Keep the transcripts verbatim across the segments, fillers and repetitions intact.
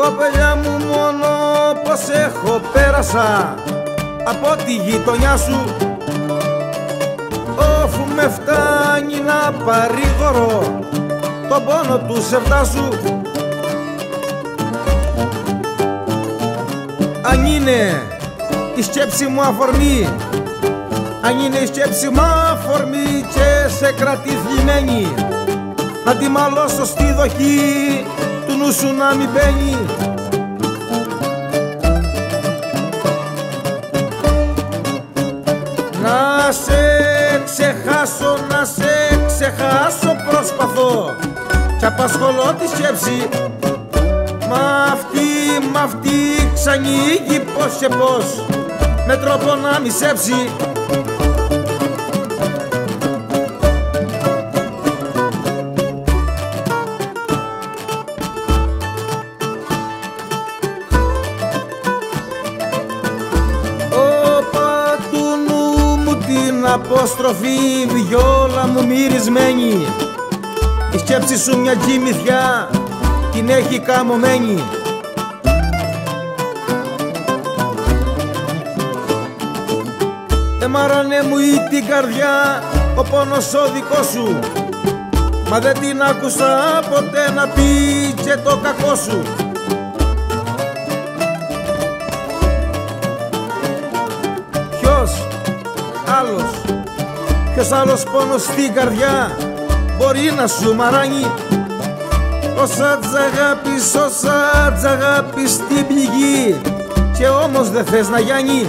Κοπελιά μου, μόνο πως έχω πέρασα από τη γειτονιά σου, όφου με φτάνει να παρηγορώ τον πόνο του σεβδά σου. Αν είναι η σκέψη μου αφορμή, αν είναι η σκέψη μου αφορμή και σε κρατεί θλιμμένη, να τη μαλώσω στη δοχή του νου σου να μην μπαίνει. Να σε ξεχάσω, να σε ξεχάσω προσπαθώ κι απασχολώ τη σκέψη, μα αυτή, μ' αυτή ξανοίγει πως και πως με τρόπο να μισέψει. Την απόστροφη βιόλα μου μυρισμένη, η σκέψη σου μια τζιμιθιά την έχει καμωμένη. Εμάρανε μου ή την καρδιά ο πόνος ο δικός σου, μα δεν την άκουσα ποτέ να πει και το κακό σου. Ποιος άλλος, ποιος άλλος πόνος στην καρδιά μπορεί να σου μαράνει, όσα τζαγάπης, όσα τζαγάπης στην πληγή και όμως δεν θες να γιάνει.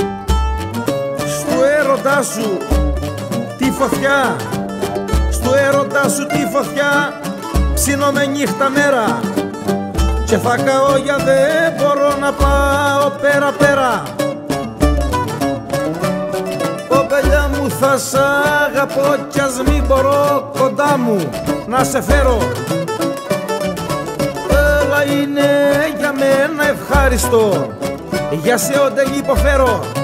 Στου έρωτά σου τη φωτιά, στου έρωτά σου τη φωτιά ψήνω με νύχτα μέρα και θα καώ για δεν μπορώ να πάω πέρα πέρα. Κοπελιά μου, θα σ' αγαπώ κι ας μην μπορώ κοντά μου να σε φέρω, αλλά είναι για μένα ευχάριστο, για σε ό,τι υποφέρω.